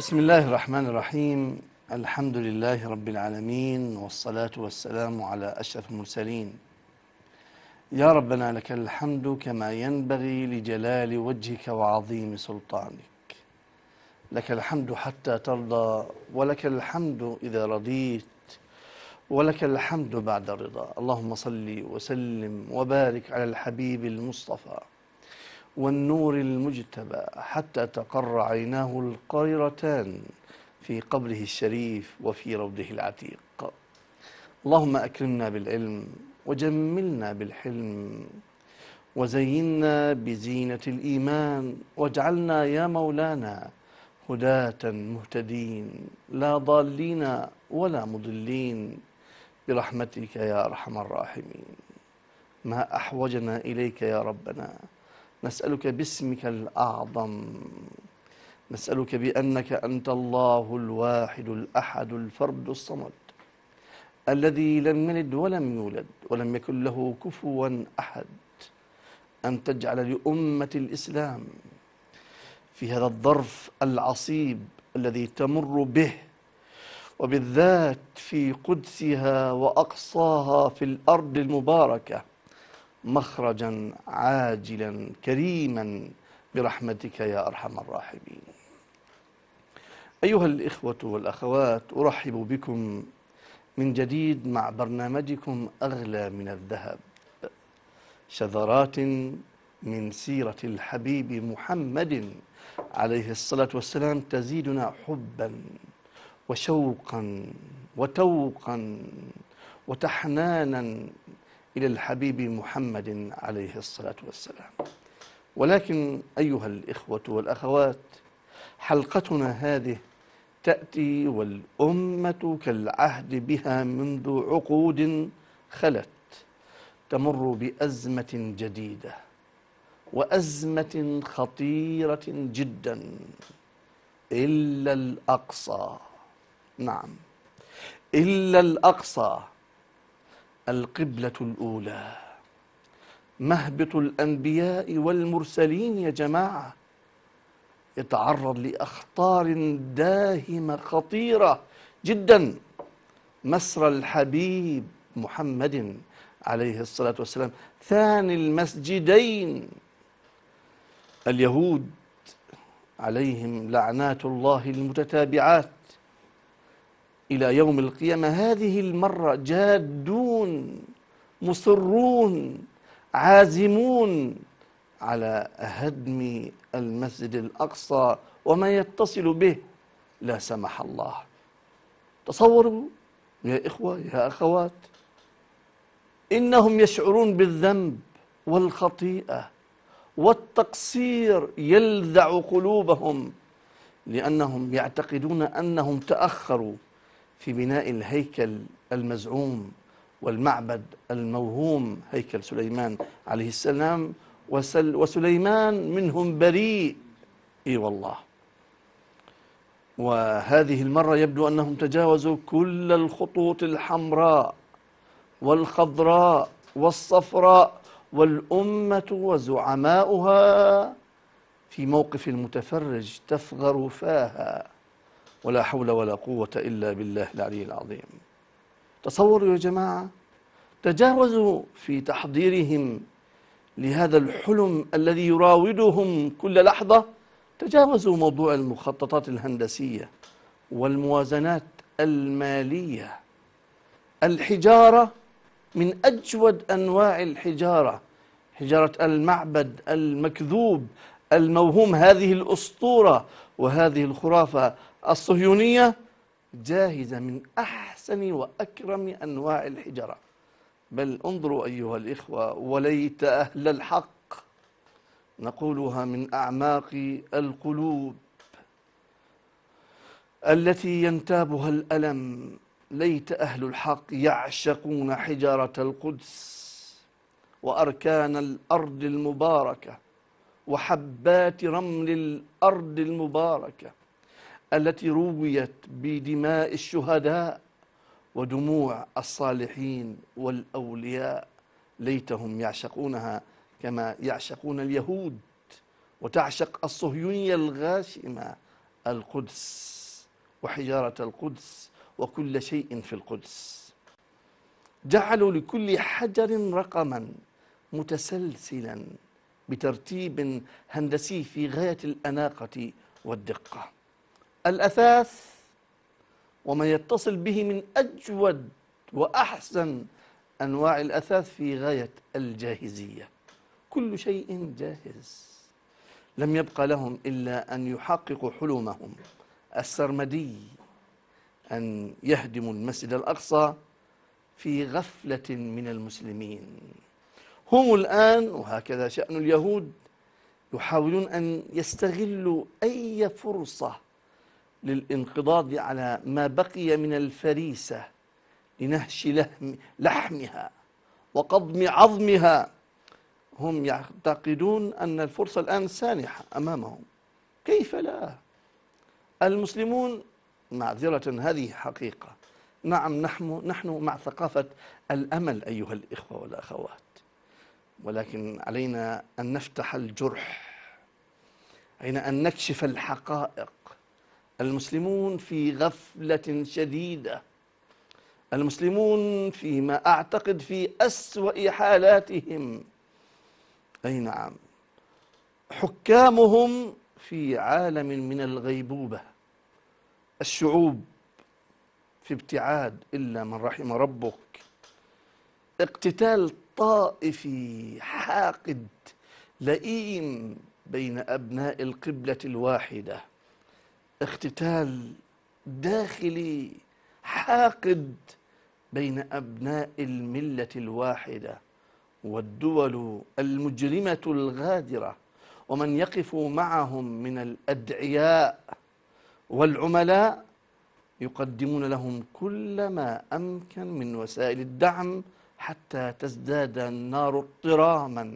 بسم الله الرحمن الرحيم. الحمد لله رب العالمين، والصلاة والسلام على أشرف المرسلين. يا ربنا لك الحمد كما ينبغي لجلال وجهك وعظيم سلطانك. لك الحمد حتى ترضى، ولك الحمد إذا رضيت، ولك الحمد بعد الرضا. اللهم صل وسلم وبارك على الحبيب المصطفى والنور المجتبى حتى تقر عيناه القريرتان في قبره الشريف وفي روضه العتيق. اللهم أكرمنا بالعلم وجملنا بالحلم وزينا بزينة الإيمان، واجعلنا يا مولانا هداة مهتدين لا ضالين ولا مضلين برحمتك يا أرحم الراحمين. ما أحوجنا إليك يا ربنا، نسألك باسمك الأعظم، نسألك بأنك أنت الله الواحد الأحد الفرد الصمد الذي لم يلد ولم يولد ولم يكن له كفوا أحد، أن تجعل لأمة الإسلام في هذا الظرف العصيب الذي تمر به، وبالذات في قدسها وأقصاها في الأرض المباركة، مخرجا عاجلا كريما برحمتك يا أرحم الراحمين. أيها الإخوة والأخوات، أرحب بكم من جديد مع برنامجكم أغلى من الذهب، شذرات من سيرة الحبيب محمد عليه الصلاة والسلام تزيدنا حبا وشوقا وتوقا وتحنانا إلى الحبيب محمد عليه الصلاة والسلام. ولكن أيها الإخوة والأخوات، حلقتنا هذه تأتي والأمة كالعهد بها منذ عقود خلت تمر بأزمة جديدة، وأزمة خطيرة جدا، إلا الأقصى. نعم، إلا الأقصى، القبلة الأولى، مهبط الأنبياء والمرسلين يا جماعة، يتعرض لأخطار داهمة خطيرة جدا. مسرى الحبيب محمد عليه الصلاة والسلام، ثاني المسجدين. اليهود عليهم لعنات الله المتتابعات إلى يوم القيامة، هذه المرة جادون مصرون عازمون على هدم المسجد الأقصى وما يتصل به، لا سمح الله. تصوروا يا إخوة يا أخوات، إنهم يشعرون بالذنب والخطيئة والتقصير يلذع قلوبهم، لأنهم يعتقدون أنهم تأخروا في بناء الهيكل المزعوم والمعبد الموهوم، هيكل سليمان عليه السلام، وسليمان منهم بريء. إي والله. وهذه المرة يبدو أنهم تجاوزوا كل الخطوط الحمراء والخضراء والصفراء، والأمة وزعماؤها في موقف المتفرج تفغر فاها، ولا حول ولا قوة إلا بالله العلي العظيم. تصوروا يا جماعة، تجاوزوا في تحضيرهم لهذا الحلم الذي يراودهم كل لحظة، تجاوزوا موضوع المخططات الهندسية والموازنات المالية. الحجارة من أجود أنواع الحجارة، حجارة المعبد المكذوب الموهوم، هذه الأسطورة وهذه الخرافة الصهيونية جاهزة من أحسن وأكرم أنواع الحجارة. بل انظروا أيها الإخوة، وليت أهل الحق، نقولها من أعماق القلوب التي ينتابها الألم، ليت أهل الحق يعشقون حجارة القدس وأركان الأرض المباركة وحبات رمل الأرض المباركة التي رويت بدماء الشهداء ودموع الصالحين والأولياء. ليتهم يعشقونها كما يعشقون اليهود وتعشق الصهيونية الغاشمة القدس وحجارة القدس وكل شيء في القدس. جعلوا لكل حجر رقما متسلسلا بترتيب هندسي في غاية الأناقة والدقة. الأثاث وما يتصل به من أجود وأحسن أنواع الأثاث في غاية الجاهزية، كل شيء جاهز. لم يبق لهم إلا أن يحققوا حلمهم السرمدي، أن يهدموا المسجد الأقصى في غفلة من المسلمين. هم الآن، وهكذا شأن اليهود، يحاولون أن يستغلوا أي فرصة للانقضاض على ما بقي من الفريسة لنهش لحمها وقضم عظمها. هم يعتقدون أن الفرصة الآن سانحة أمامهم. كيف لا؟ المسلمون، معذرة هذه حقيقة، نعم نحن مع ثقافة الأمل أيها الإخوة والأخوات، ولكن علينا أن نفتح الجرح، علينا أن نكشف الحقائق. المسلمون في غفلة شديدة، المسلمون فيما أعتقد في أسوأ حالاتهم. أي نعم، حكامهم في عالم من الغيبوبة، الشعوب في ابتعاد إلا من رحم ربك، اقتتال طائفي حاقد لئيم بين أبناء القبلة الواحدة، اقتتال داخلي حاقد بين أبناء الملة الواحدة، والدول المجرمة الغادرة ومن يقف معهم من الأدعياء والعملاء يقدمون لهم كل ما أمكن من وسائل الدعم حتى تزداد النار اضطراما،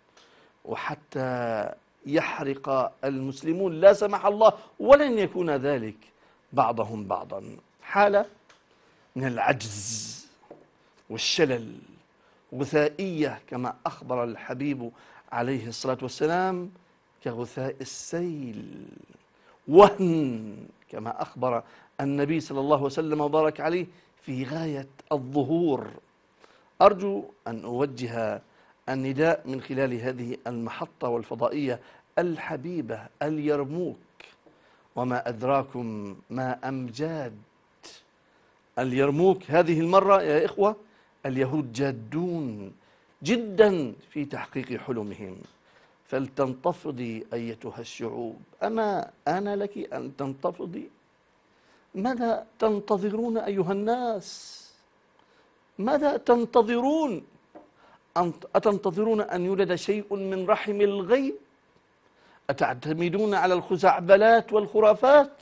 وحتى يحرق المسلمون لا سمح الله، ولن يكون ذلك بعضهم بعضا. حالة من العجز والشلل، غثائية كما أخبر الحبيب عليه الصلاة والسلام كغثاء السيل، وهن كما أخبر النبي صلى الله وسلم وبارك عليه في غاية الظهور. أرجو أن أوجه النداء من خلال هذه المحطة والفضائية الحبيبة اليرموك، وما أدراكم ما أمجاد اليرموك. هذه المرة يا إخوة اليهود جادون جدا في تحقيق حلمهم، فلتنتفضي أيتها الشعوب. أما آن لك أن تنتفضي؟ ماذا تنتظرون أيها الناس؟ ماذا تنتظرون؟ أتنتظرون أن يولد شيء من رحم الغيب؟ أتعتمدون على الخزعبلات والخرافات؟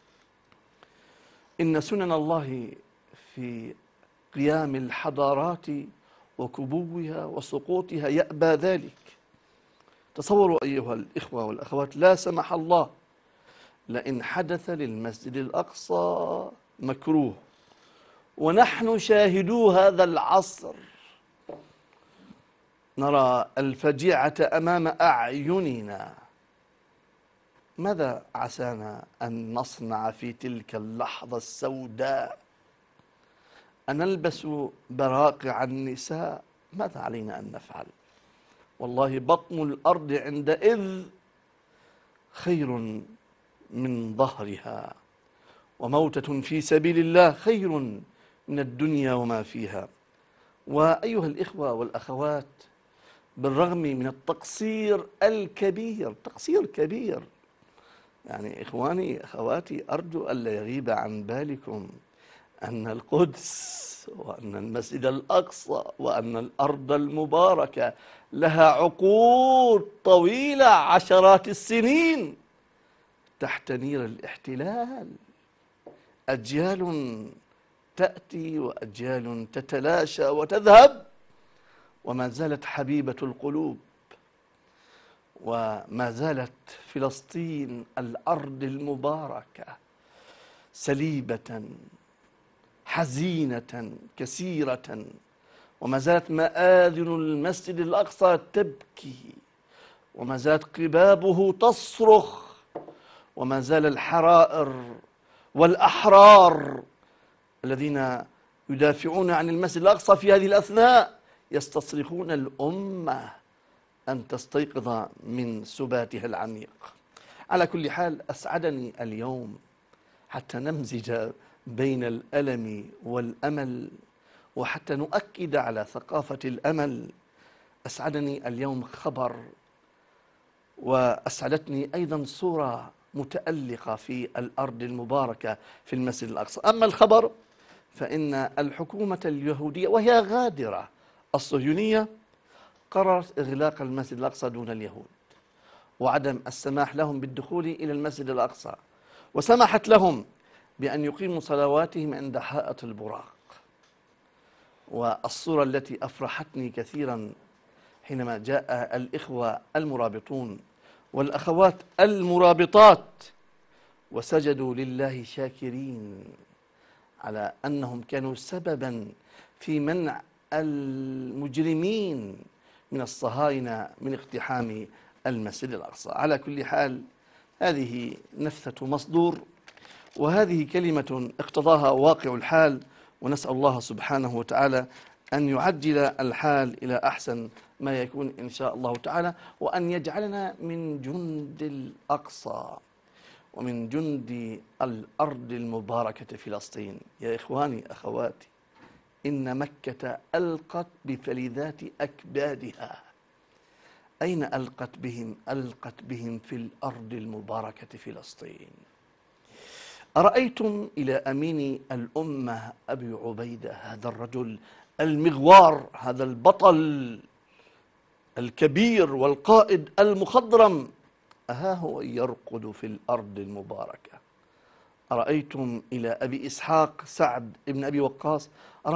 إن سنن الله في قيام الحضارات وكبوها وسقوطها يأبى ذلك. تصوروا أيها الإخوة والأخوات، لا سمح الله لئن حدث للمسجد الأقصى مكروه ونحن شاهدو هذا العصر، نرى الفجيعة أمام أعيننا، ماذا عسانا أن نصنع في تلك اللحظة السوداء؟ أن نلبس براقع النساء؟ ماذا علينا أن نفعل؟ والله بطن الأرض عندئذ خير من ظهرها، وموتة في سبيل الله خير من الدنيا وما فيها. وأيها الإخوة والأخوات، بالرغم من التقصير الكبير، تقصير كبير، يعني إخواني أخواتي، أرجو ألا يغيب عن بالكم أن القدس وأن المسجد الأقصى وأن الأرض المباركة لها عقود طويلة، عشرات السنين تحت نير الاحتلال. أجيال تأتي وأجيال تتلاشى وتذهب، وما زالت حبيبة القلوب، وما زالت فلسطين الأرض المباركة سليبة حزينة كثيرة، وما زالت مآذن المسجد الأقصى تبكي، وما زالت قبابه تصرخ، وما زال الحرائر والأحرار الذين يدافعون عن المسجد الأقصى في هذه الأثناء يستصرخون الأمة أن تستيقظ من سباتها العميق. على كل حال، أسعدني اليوم حتى نمزج بين الألم والأمل وحتى نؤكد على ثقافة الأمل. أسعدني اليوم خبر، وأسعدتني أيضا صورة متألقة في الأرض المباركة في المسجد الأقصى. أما الخبر فإن الحكومة اليهودية وهي غادرة الصهيونية قررت إغلاق المسجد الأقصى دون اليهود، وعدم السماح لهم بالدخول إلى المسجد الأقصى، وسمحت لهم بأن يقيموا صلواتهم عند حائط البراق. والصورة التي أفرحتني كثيرا حينما جاء الإخوة المرابطون والأخوات المرابطات وسجدوا لله شاكرين على أنهم كانوا سببا في منع المجرمين من الصهاينة من اقتحام المسجد الأقصى. على كل حال، هذه نفثة مصدور، وهذه كلمة اقتضاها واقع الحال، ونسأل الله سبحانه وتعالى أن يعجل الحال إلى أحسن ما يكون إن شاء الله تعالى، وأن يجعلنا من جند الأقصى ومن جند الأرض المباركة فلسطين. يا إخواني أخواتي، إن مكة ألقت بفلذات أكبادها. أين ألقت بهم؟ ألقت بهم في الأرض المباركة فلسطين. أرأيتم إلى أمين الأمة أبي عبيدة، هذا الرجل المغوار، هذا البطل الكبير والقائد المخضرم، أها هو يرقد في الأرض المباركة. أرأيتم إلى أبي إسحاق سعد بن أبي وقاص،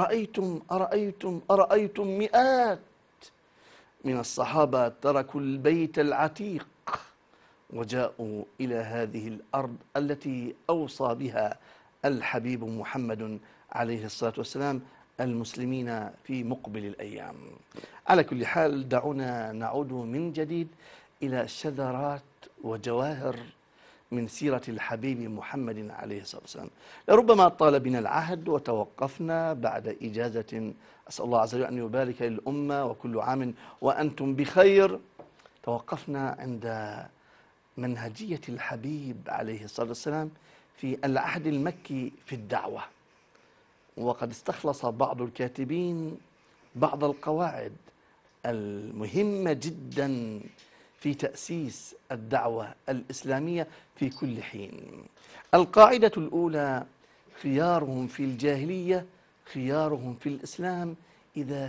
أرأيتم مئات من الصحابة تركوا البيت العتيق وجاءوا إلى هذه الأرض التي أوصى بها الحبيب محمد عليه الصلاة والسلام المسلمين في مقبل الأيام. على كل حال، دعونا نعود من جديد إلى شذرات وجواهر من سيرة الحبيب محمد عليه الصلاة والسلام. لربما طال بنا العهد وتوقفنا بعد إجازة، أسأل الله عز وجل أن يبارك للأمة وكل عام وأنتم بخير. توقفنا عند منهجية الحبيب عليه الصلاة والسلام في العهد المكي في الدعوة، وقد استخلص بعض الكاتبين بعض القواعد المهمة جدا في تأسيس الدعوة الإسلامية في كل حين. القاعدة الأولى: خيارهم في الجاهلية خيارهم في الإسلام إذا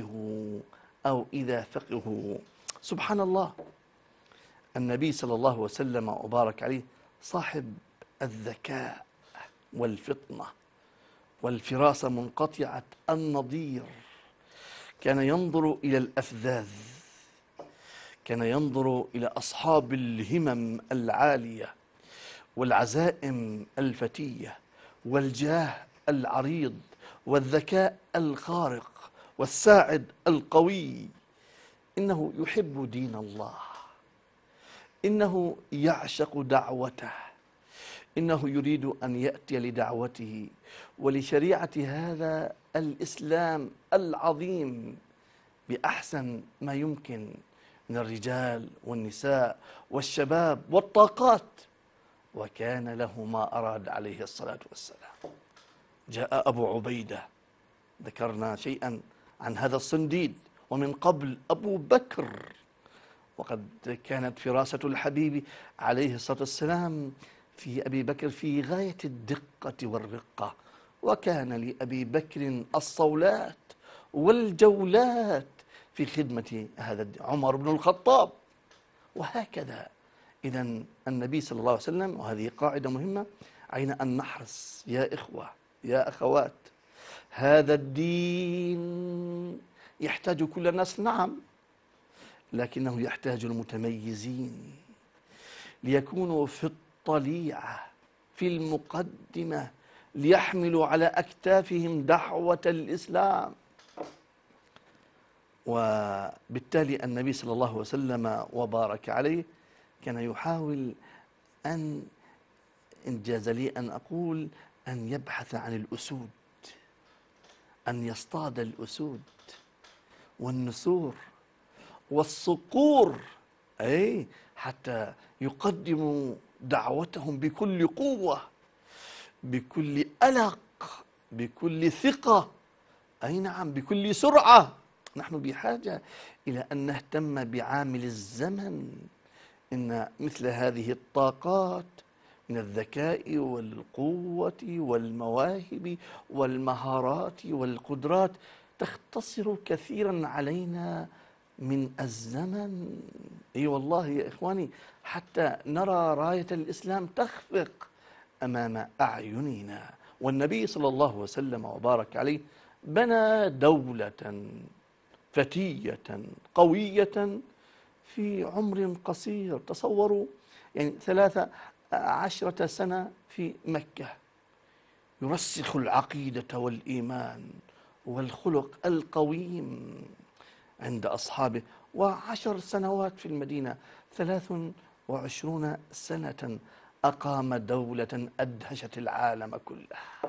فقهوا. سبحان الله، النبي صلى الله وسلم وبارك عليه صاحب الذكاء والفطنة والفراسة منقطعة النظير، كان ينظر إلى الأفذاذ، كان ينظر إلى أصحاب الهمم العالية والعزائم الفتية والجاه العريض والذكاء الخارق والساعد القوي. إنه يحب دين الله، إنه يعشق دعوته، إنه يريد أن يأتي لدعوته ولشريعة هذا الإسلام العظيم بأحسن ما يمكن من الرجال والنساء والشباب والطاقات، وكان له ما أراد عليه الصلاة والسلام. جاء أبو عبيدة، ذكرنا شيئا عن هذا الصنديد، ومن قبل أبو بكر، وقد كانت فراسة الحبيب عليه الصلاة والسلام في أبي بكر في غاية الدقة والرقة، وكان لأبي بكر الصولات والجولات في خدمة هذا عمر بن الخطاب، وهكذا. إذن النبي صلى الله عليه وسلم، وهذه قاعدة مهمة علينا أن نحرص يا إخوة يا أخوات، هذا الدين يحتاج كل الناس، نعم، لكنه يحتاج المتميزين ليكونوا في الطليعة في المقدمة، ليحملوا على أكتافهم دعوة الإسلام. وبالتالي النبي صلى الله وسلم وبارك عليه كان يحاول أن إنجاز لي أن أقول أن يبحث عن الأسود، أن يصطاد الأسود والنسور والصقور، أي حتى يقدموا دعوتهم بكل قوة، بكل ألق، بكل ثقة، أي نعم، بكل سرعة. نحن بحاجة إلى أن نهتم بعامل الزمن. إن مثل هذه الطاقات من الذكاء والقوة والمواهب والمهارات والقدرات تختصر كثيرا علينا من الزمن. اي والله يا إخواني، حتى نرى راية الإسلام تخفق أمام أعيننا. والنبي صلى الله وسلم وبارك عليه بنى دولة فتية قوية في عمر قصير. تصوروا، يعني 13 سنة في مكة يرسخ العقيدة والإيمان والخلق القويم عند أصحابه، و10 سنوات في المدينة، 23 سنة أقام دولة أدهشت العالم كله.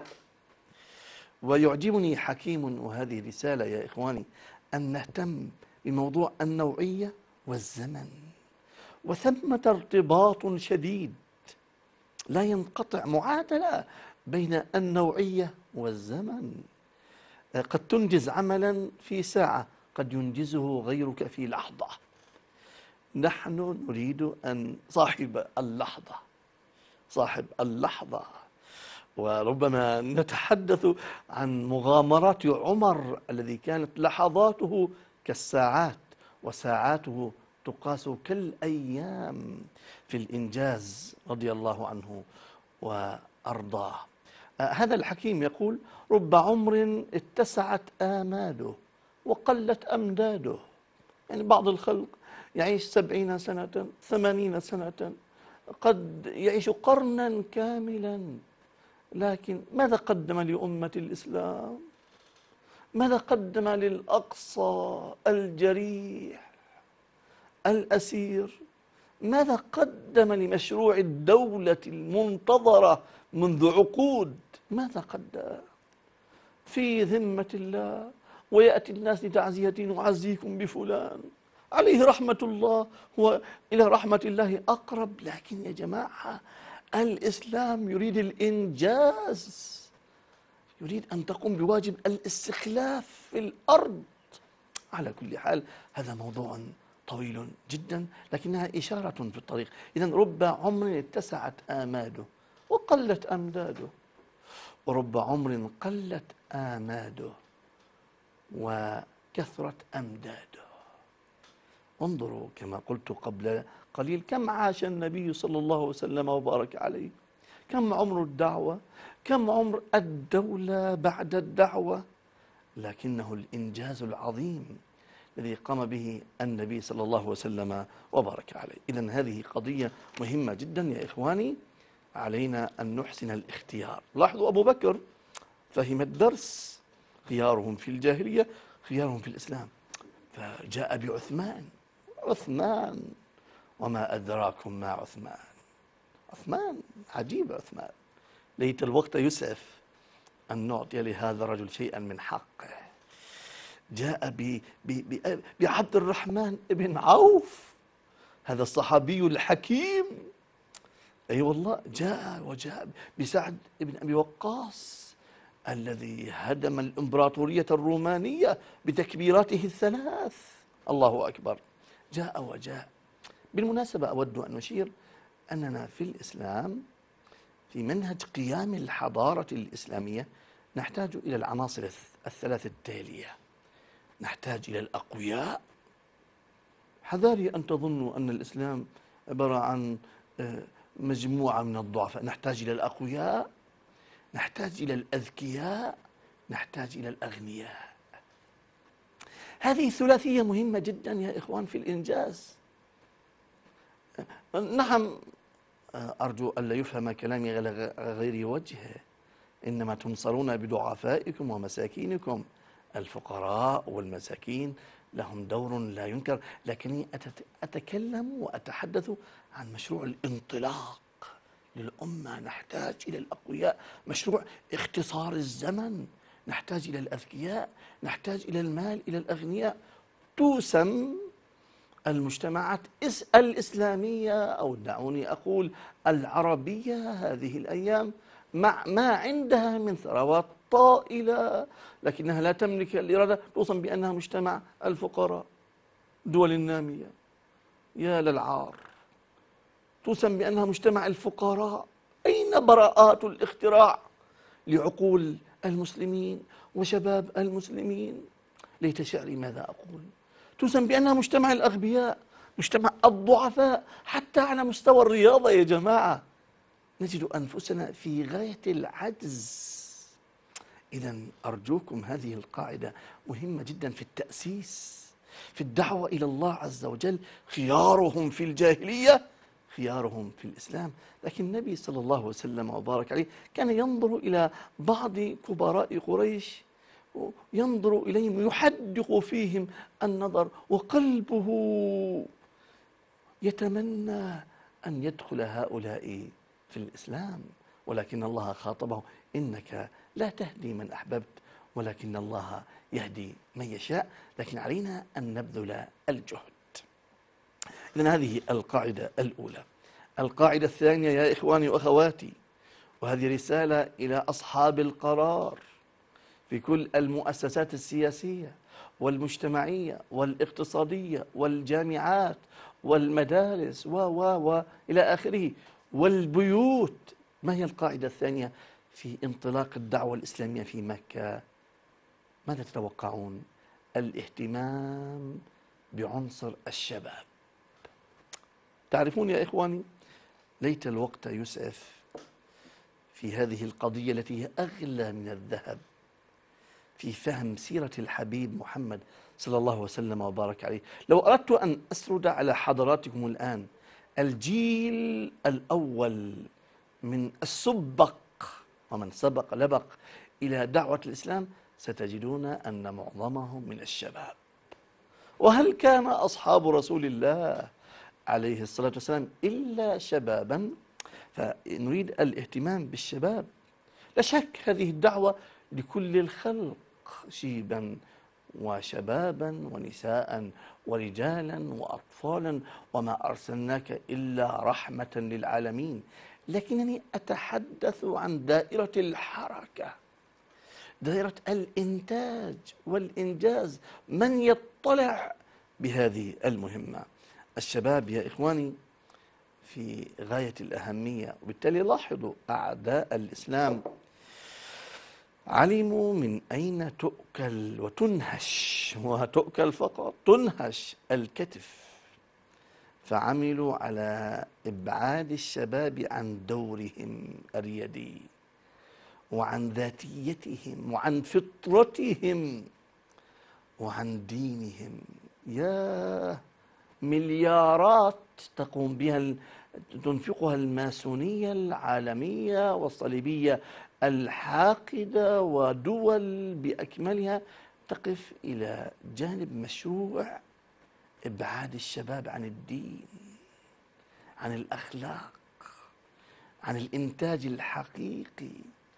ويعجبني حكيم، وهذه رسالة يا إخواني، أن نهتم بموضوع النوعية والزمن، وثمة ارتباط شديد لا ينقطع، معادلة بين النوعية والزمن. قد تنجز عملا في ساعة، قد ينجزه غيرك في لحظة. نحن نريد أن صاحب اللحظة. وربما نتحدث عن مغامرات عمر الذي كانت لحظاته كالساعات وساعاته تقاس كالأيام في الإنجاز، رضي الله عنه وأرضاه. هذا الحكيم يقول: رب عمر اتسعت آماله وقلت أمداده. يعني بعض الخلق يعيش 70 سنة، 80 سنة، قد يعيش قرنا كاملا، لكن ماذا قدم لأمة الإسلام؟ ماذا قدم للأقصى الجريح الأسير؟ ماذا قدم لمشروع الدولة المنتظرة منذ عقود؟ ماذا قدم في ذمة الله؟ ويأتي الناس لتعزية: نعزيكم بفلان عليه رحمة الله، هو إلى رحمة الله أقرب. لكن يا جماعة، الإسلام يريد الإنجاز، يريد أن تقوم بواجب الاستخلاف في الأرض. على كل حال، هذا موضوع طويل جدا، لكنها إشارة في الطريق. إذن رب عمر اتسعت آماده وقلت أمداده، ورب عمر قلت آماده وكثرت أمداده. انظروا كما قلت قبل قليل، كم عاش النبي صلى الله وسلم وبارك عليه، كم عمر الدعوة، كم عمر الدولة بعد الدعوة، لكنه الإنجاز العظيم الذي قام به النبي صلى الله وسلم وبارك عليه. إذن هذه قضية مهمة جدا يا إخواني، علينا أن نحسن الاختيار. لاحظوا أبو بكر فهم الدرس: خيارهم في الجاهلية خيارهم في الإسلام، فجاء بعثمان. عثمان، وما أدراكم ما عثمان. عثمان عجيب، عثمان ليت الوقت يسعف أن نعطي لهذا الرجل شيئا من حقه. جاء بعبد الرحمن بن عوف، هذا الصحابي الحكيم، أي والله، وجاء بسعد بن أبي وقاص الذي هدم الإمبراطورية الرومانية بتكبيراته الثلاث. الله أكبر. جاء. بالمناسبة أود أن أشير أننا في الإسلام في منهج قيام الحضارة الإسلامية نحتاج إلى العناصر الثلاث التالية. نحتاج إلى الأقوياء. حذاري أن تظنوا أن الإسلام عبارة عن مجموعة من الضعفاء. نحتاج إلى الأقوياء، نحتاج إلى الأذكياء، نحتاج إلى الأغنياء. هذه الثلاثية مهمة جدا يا إخوان في الإنجاز. نعم، أرجو ألا يفهم كلامي على غير وجهه، إنما تنصرون بضعفائكم ومساكينكم. الفقراء والمساكين لهم دور لا ينكر، لكني أتكلم وأتحدث عن مشروع الانطلاق للأمة، نحتاج إلى الأقوياء، مشروع اختصار الزمن، نحتاج إلى الأذكياء، نحتاج إلى المال، إلى الأغنياء. توسم المجتمعات الإسلامية، أو دعوني أقول العربية هذه الأيام، مع ما عندها من ثروات طائلة، لكنها لا تملك الإرادة، توصم بأنها مجتمع الفقراء، دول النامية. يا للعار، توسم بأنها مجتمع الفقراء. أين براءات الاختراع لعقول المسلمين وشباب المسلمين؟ ليت شعري ماذا أقول. توسم بأنها مجتمع الأغبياء، مجتمع الضعفاء، حتى على مستوى الرياضة يا جماعة نجد أنفسنا في غاية العجز. إذا أرجوكم، هذه القاعدة مهمة جدا في التأسيس، في الدعوة إلى الله عز وجل. خيارهم في الجاهلية خيارهم في الإسلام. لكن النبي صلى الله وسلم وبارك عليه كان ينظر إلى بعض كبراء قريش، ينظر إليهم يحدق فيهم النظر، وقلبه يتمنى أن يدخل هؤلاء في الإسلام، ولكن الله خاطبه: إنك لا تهدي من أحببت ولكن الله يهدي من يشاء، لكن علينا أن نبذل الجهد. إذن هذه القاعدة الأولى. القاعدة الثانية يا إخواني وأخواتي، وهذه رسالة إلى أصحاب القرار في كل المؤسسات السياسية والمجتمعية والاقتصادية والجامعات والمدارس إلى آخره، والبيوت. ما هي القاعدة الثانية في انطلاق الدعوة الإسلامية في مكة؟ ماذا تتوقعون؟ الاهتمام بعنصر الشباب. تعرفون يا إخواني، ليت الوقت يسعف في هذه القضية التي هي أغلى من الذهب في فهم سيرة الحبيب محمد صلى الله وسلم وبارك عليه. لو أردت أن أسرد على حضراتكم الآن الجيل الأول من السبق ومن سبق لبق إلى دعوة الإسلام، ستجدون أن معظمهم من الشباب. وهل كان أصحاب رسول الله عليه الصلاة والسلام إلا شبابا؟ فنريد الاهتمام بالشباب. لا شك هذه الدعوة لكل الخلق، شيبا وشبابا ونساء ورجالا وأطفالا، وما أرسلناك إلا رحمة للعالمين. لكنني أتحدث عن دائرة الحركة، دائرة الإنتاج والإنجاز. من يطلع بهذه المهمة؟ الشباب يا إخواني في غاية الأهمية. وبالتالي لاحظوا، أعداء الإسلام علموا من أين تؤكل وتنهش، وتؤكل فقط، تنهش الكتف، فعملوا على إبعاد الشباب عن دورهم الريادي وعن ذاتيتهم وعن فطرتهم وعن دينهم. يا مليارات تقوم بها تنفقها الماسونية العالمية والصليبية الحاقدة، ودول بأكملها تقف إلى جانب مشروع إبعاد الشباب عن الدين، عن الأخلاق، عن الإنتاج الحقيقي.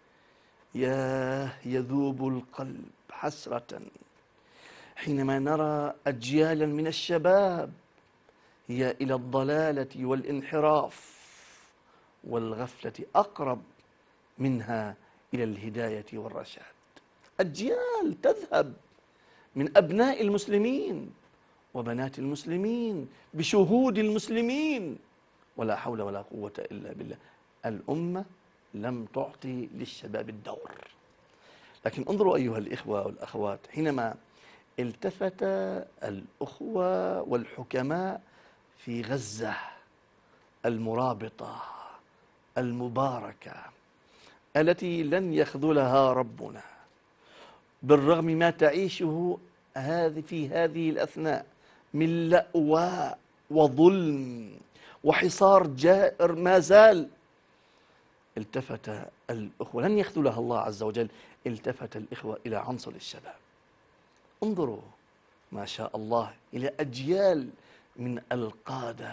يذوب القلب حسرة حينما نرى أجيالا من الشباب هي إلى الضلالة والانحراف والغفلة أقرب منها إلى الهداية والرشاد. أجيال تذهب من أبناء المسلمين وبنات المسلمين بشهود المسلمين، ولا حول ولا قوة إلا بالله. الأمة لم تعطي للشباب الدور. لكن انظروا أيها الإخوة والأخوات، حينما التفت الأخوة والحكماء في غزة المرابطة المباركة التي لن يخذلها ربنا بالرغم ما تعيشه في هذه الأثناء من لأواء وظلم وحصار جائر ما زال، التفت الأخوة، لن يخذلها الله عز وجل، التفت الإخوة إلى عنصر الشباب. انظروا ما شاء الله إلى أجيال من القادة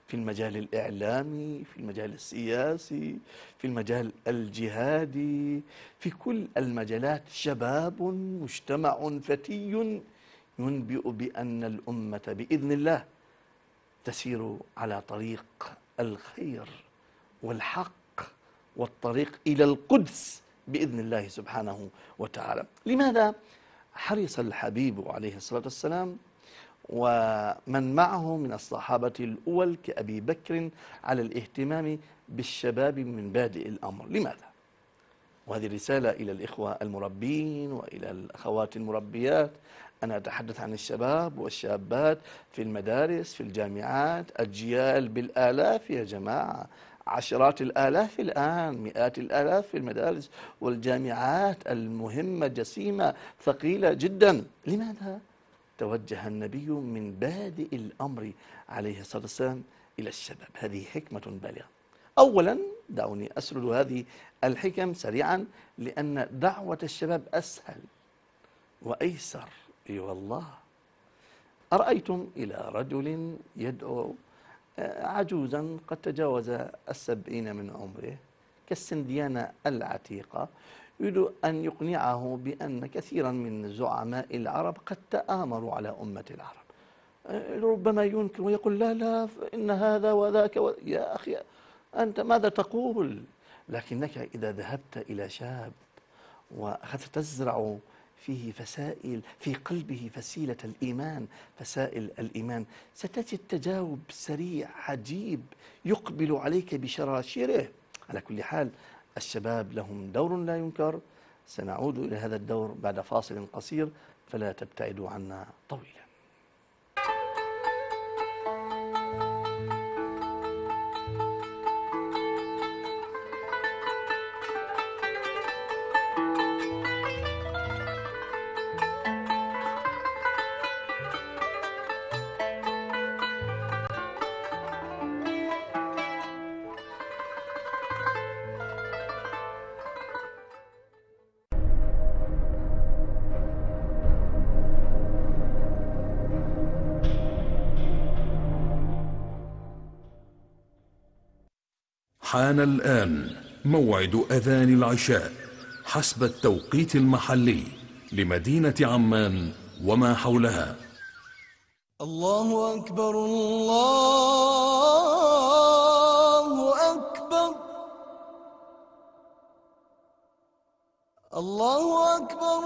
في المجال الإعلامي، في المجال السياسي، في المجال الجهادي، في كل المجالات شباب مجتمع فتي ينبئ بأن الأمة بإذن الله تسير على طريق الخير والحق والطريق إلى القدس بإذن الله سبحانه وتعالى. لماذا حرص الحبيب عليه الصلاة والسلام ومن معه من الصحابة الأول كأبي بكر على الاهتمام بالشباب من بادئ الأمر؟ لماذا؟ وهذه رسالة إلى الإخوة المربين وإلى الأخوات المربيات. أنا أتحدث عن الشباب والشابات في المدارس، في الجامعات، أجيال بالآلاف يا جماعة، عشرات الآلاف الآن، مئات الآلاف في المدارس والجامعات المهمة جسيمة ثقيلة جدا. لماذا توجه النبي من بادئ الأمر عليه الصلاة والسلام إلى الشباب؟ هذه حكمة بالغة. أولا دعوني أسرد هذه الحكم سريعا، لأن دعوة الشباب أسهل وأيسر. اي والله. أرأيتم إلى رجل يدعو عجوزا قد تجاوز 70 من عمره كالسنديانة العتيقة، يريد أن يقنعه بأن كثيرا من زعماء العرب قد تآمروا على أمة العرب. ربما ينكر ويقول لا لا إن هذا وذاك يا أخي أنت ماذا تقول؟ لكنك إذا ذهبت إلى شاب وأخذت تزرع فيه فسائل، في قلبه فسيلة الإيمان، فسائل الإيمان، ستجد تجاوب سريع عجيب يقبل عليك بشراشره. على كل حال الشباب لهم دور لا ينكر. سنعود إلى هذا الدور بعد فاصل قصير، فلا تبتعدوا عنا طويلا. حان الآن موعد أذان العشاء حسب التوقيت المحلي لمدينة عمان وما حولها. الله أكبر الله أكبر الله أكبر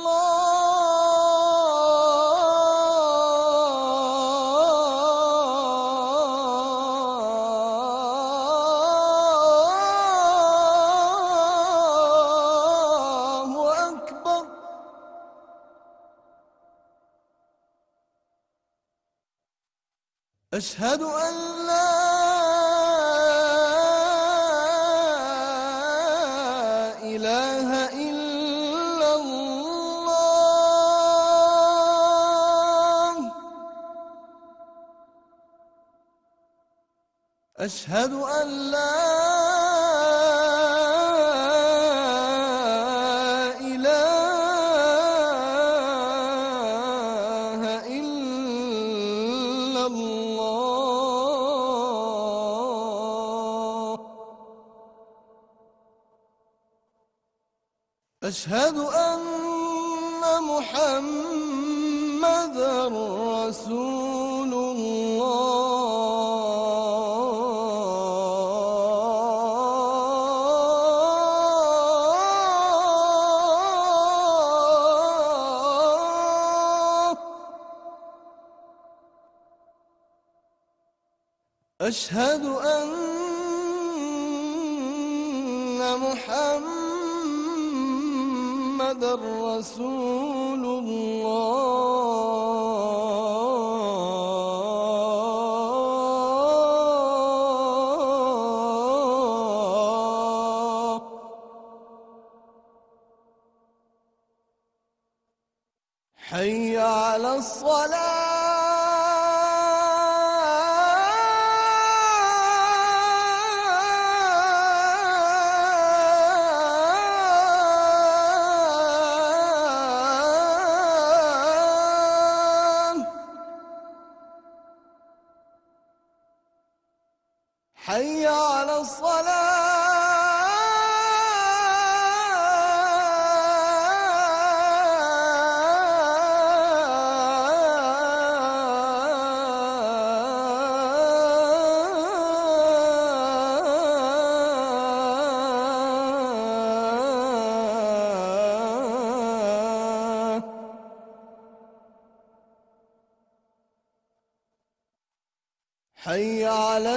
الله أكبر. أشهد أن لا إله إلا الله. أشهد أن لا إله إلا الله. أشهد أن محمدًا رسول الله. أشهد أن محمدًا رسول الله. حي على الصلاة. حي على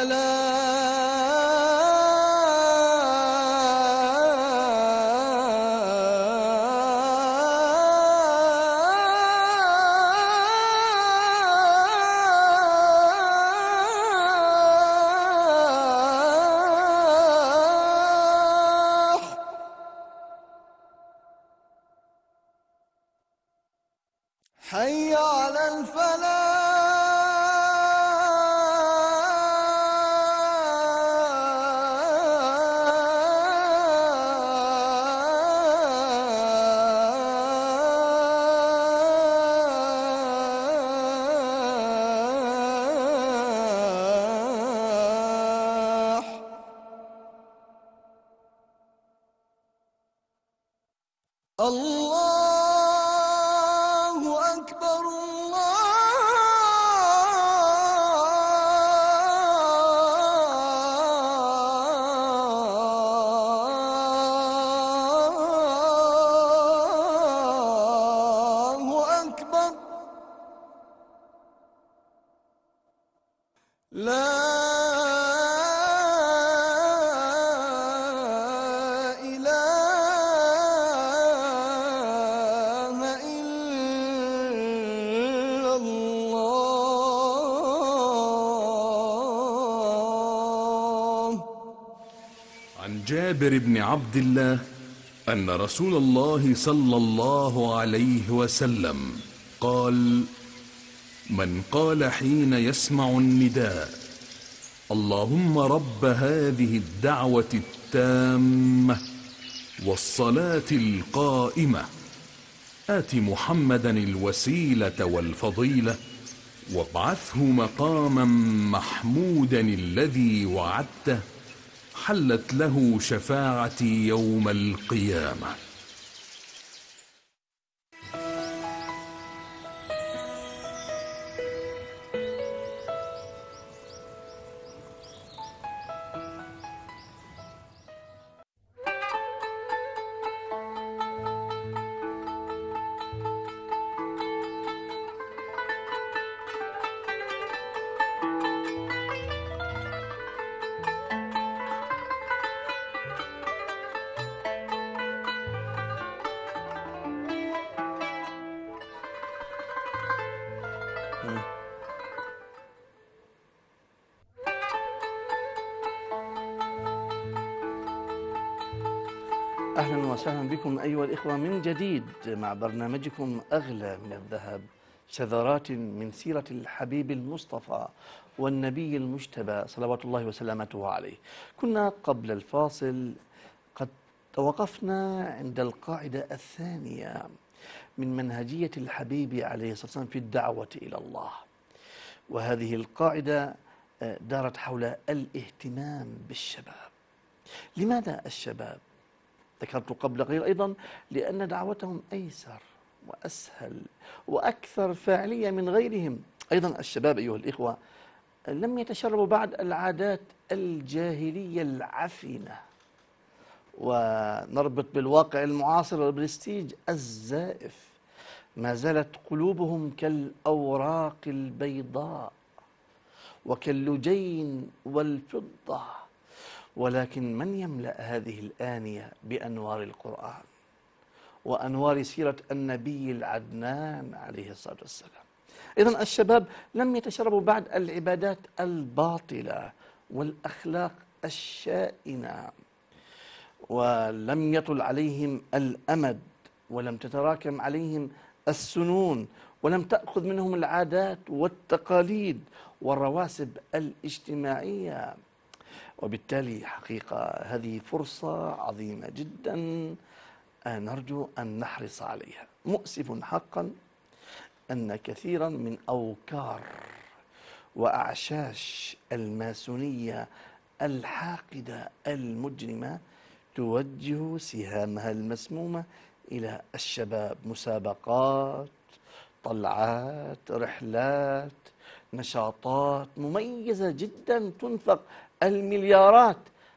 الفلاح. حي على الفلاح. الله أكبر، الله أكبر. لا إله إلا الله. عن جابر بن عبد الله أن رسول الله صلى الله عليه وسلم قال: من قال حين يسمع النداء: اللهم رب هذه الدعوة التامة والصلاة القائمة آت محمدا الوسيلة والفضيلة وابعثه مقاما محمودا الذي وعدته، حلت له شفاعتي يوم القيامة. أهلا وسهلا بكم أيها الإخوة من جديد مع برنامجكم أغلى من الذهب، شذرات من سيرة الحبيب المصطفى والنبي المجتبى صلوات الله وسلامته عليه. كنا قبل الفاصل قد توقفنا عند القاعدة الثانية من منهجية الحبيب عليه الصلاة والسلام في الدعوة إلى الله، وهذه القاعدة دارت حول الاهتمام بالشباب. لماذا الشباب؟ ذكرت قبل قليل أيضا لأن دعوتهم أيسر وأسهل وأكثر فاعلية من غيرهم. أيضا الشباب أيها الإخوة لم يتشربوا بعد العادات الجاهلية العفنة، ونربط بالواقع المعاصر والبرستيج الزائف. ما زالت قلوبهم كالأوراق البيضاء وكاللجين والفضة، ولكن من يملأ هذه الآنية بأنوار القرآن وأنوار سيرة النبي العدنان عليه الصلاة والسلام. إذن الشباب لم يتشربوا بعد العبادات الباطلة والأخلاق الشائنة، ولم يطل عليهم الأمد، ولم تتراكم عليهم السنون، ولم تأخذ منهم العادات والتقاليد والرواسب الاجتماعية. وبالتالي حقيقة هذه فرصة عظيمة جدا نرجو أن نحرص عليها. مؤسف حقا أن كثيرا من أوكار وأعشاش الماسونية الحاقدة المجرمة توجه سهامها المسمومة إلى الشباب. مسابقات، طلعات، رحلات، نشاطات مميزة جدا تنفق المليارات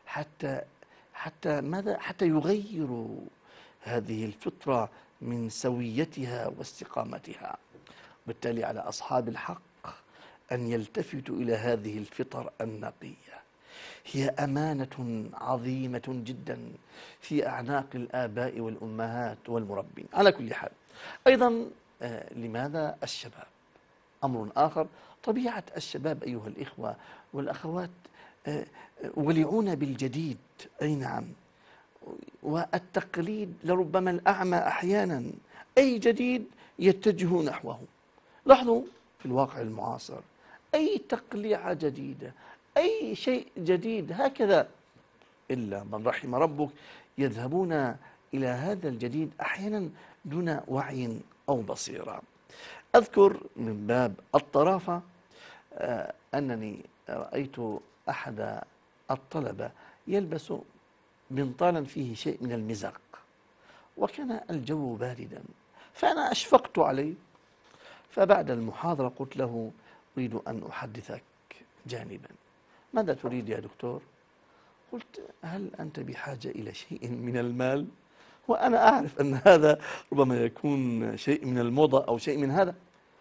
حتى يغيروا هذه الفطرة من سويتها واستقامتها. بالتالي على أصحاب الحق أن يلتفتوا إلى هذه الفطر النقية. هي أمانة عظيمة جدا في أعناق الآباء والأمهات والمربين. على كل حال، أيضا لماذا الشباب؟ أمر آخر، طبيعة الشباب أيها الإخوة والأخوات، ولعون بالجديد، أي نعم، والتقليد لربما الأعمى أحيانا، أي جديد يتجه نحوه. لاحظوا في الواقع المعاصر، أي تقليعة جديدة، أي شيء جديد هكذا، إلا من رحم ربك، يذهبون إلى هذا الجديد أحيانا دون وعي أو بصيرة. أذكر من باب الطرافة أنني رأيت أحد الطلبة يلبس بنطالا فيه شيء من المزق، وكان الجو باردا، فأنا أشفقت عليه، فبعد المحاضرة قلت له: أريد أن أحدثك جانبا. ماذا تريد يا دكتور؟ قلت: هل أنت بحاجة إلى شيء من المال؟ وأنا أعرف أن هذا ربما يكون شيء من الموضة أو شيء من هذا،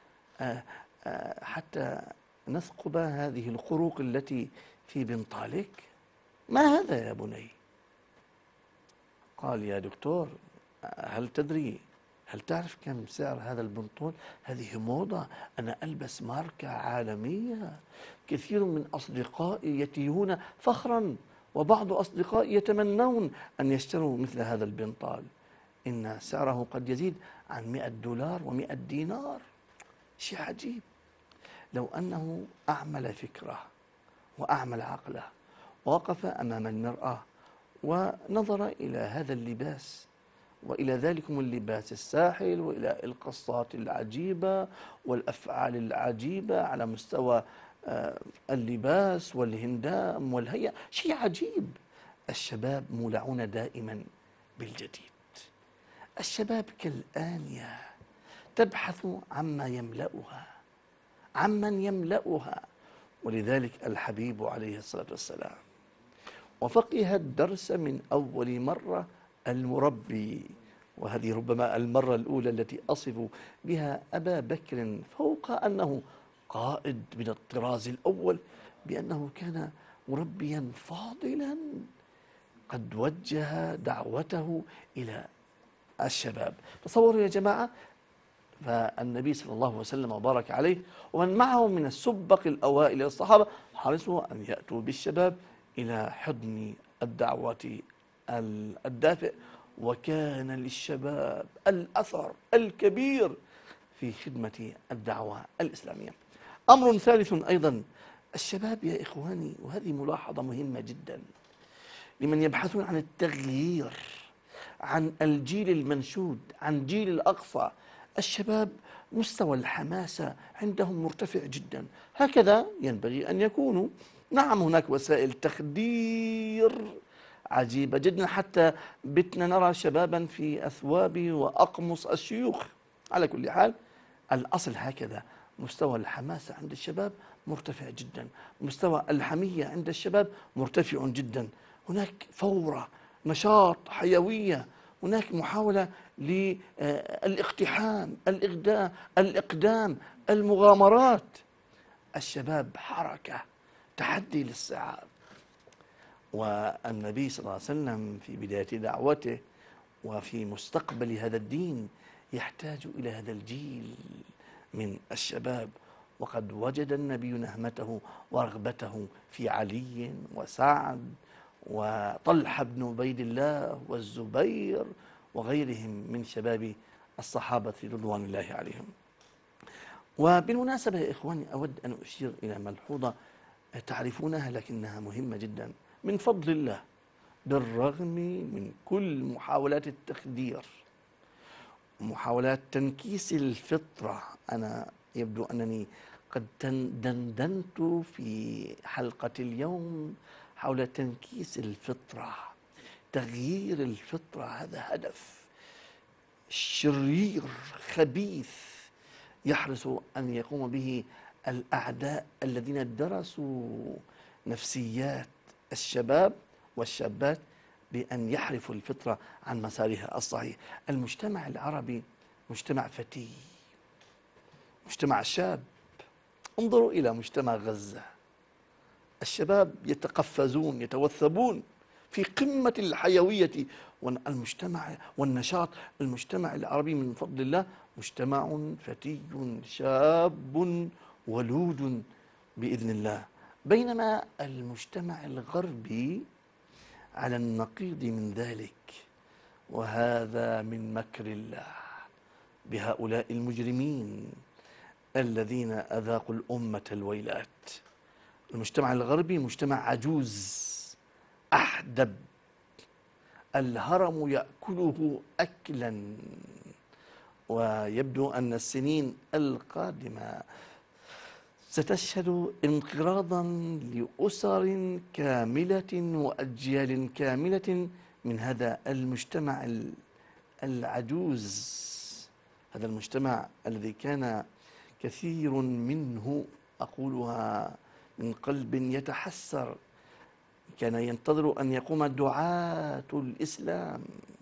حتى نثقب هذه الخروق التي في بنطالك. ما هذا يا بني؟ قال: يا دكتور، هل تدري، هل تعرف كم سعر هذا البنطول؟ هذه موضة، أنا ألبس ماركة عالمية، كثير من أصدقائي يتيهون فخرا، وبعض أصدقائي يتمنون أن يشتروا مثل هذا البنطال، إن سعره قد يزيد عن $100 و100 دينار. شيء عجيب. لو أنه أعمل فكره وأعمل عقله ووقف أمام المرآة ونظر إلى هذا اللباس وإلى ذلكم اللباس الساحل وإلى القصات العجيبة والأفعال العجيبة على مستوى اللباس والهندام والهيئة، شيء عجيب. الشباب مولعون دائما بالجديد. الشباب كالآنية تبحث عما يملأها، عمن يملأها. ولذلك الحبيب عليه الصلاة والسلام وفقه الدرس من أول مرة المربي، وهذه ربما المرة الأولى التي أصف بها أبا بكر فوق أنه قائد من الطراز الأول، بأنه كان مربيا فاضلا قد وجه دعوته إلى الشباب. تصوروا يا جماعة، فالنبي صلى الله وسلم وبارك عليه ومن معه من السبق الأوائل الصحابة حرصوا أن يأتوا بالشباب إلى حضن الدعوة الدافئ، وكان للشباب الأثر الكبير في خدمة الدعوة الإسلامية. أمر ثالث أيضا، الشباب يا إخواني، وهذه ملاحظة مهمة جدا لمن يبحثون عن التغيير، عن الجيل المنشود، عن جيل الأقصى، الشباب مستوى الحماسة عندهم مرتفع جدا، هكذا ينبغي أن يكونوا. نعم، هناك وسائل تخدير عجيبة جدا، حتى بتنا نرى شبابا في أثواب وأقمص الشيوخ. على كل حال، الأصل هكذا، مستوى الحماسة عند الشباب مرتفع جدا، مستوى الحمية عند الشباب مرتفع جدا، هناك فورة، نشاط، حيوية، هناك محاولة للاقتحام، الإقدام، المغامرات. الشباب حركة، تحدي للصعاب. والنبي صلى الله عليه وسلم في بداية دعوته وفي مستقبل هذا الدين يحتاج إلى هذا الجيل من الشباب، وقد وجد النبي نهمته ورغبته في علي وسعد وطلحة بن عبيد الله والزبير وغيرهم من شباب الصحابة رضوان الله عليهم. وبالمناسبة يا إخواني، أود أن أشير إلى ملحوظة تعرفونها لكنها مهمة جدا. من فضل الله، بالرغم من كل محاولات التخدير، محاولات تنكيس الفطرة، أنا يبدو أنني قد دندنت في حلقة اليوم حول تنكيس الفطرة، تغيير الفطرة. هذا هدف شرير خبيث يحرص أن يقوم به الأعداء الذين درسوا نفسيات الشباب والشابات بأن يحرفوا الفطرة عن مسارها الصحيح. المجتمع العربي مجتمع فتي، مجتمع شاب، انظروا إلى مجتمع غزة، الشباب يتقفزون يتوثبون في قمة الحيوية والمجتمع والنشاط. المجتمع العربي من فضل الله مجتمع فتي شاب ولود بإذن الله، بينما المجتمع الغربي على النقيض من ذلك، وهذا من مكر الله بهؤلاء المجرمين الذين أذاقوا الأمة الويلات. المجتمع الغربي مجتمع عجوز أحدب، الهرم يأكله أكلا، ويبدو أن السنين القادمة ستشهد انقراضا لأسر كاملة وأجيال كاملة من هذا المجتمع العجوز، هذا المجتمع الذي كان كثير منه، أقولها من قلب يتحسر، كان ينتظر أن يقوم دعاة الإسلام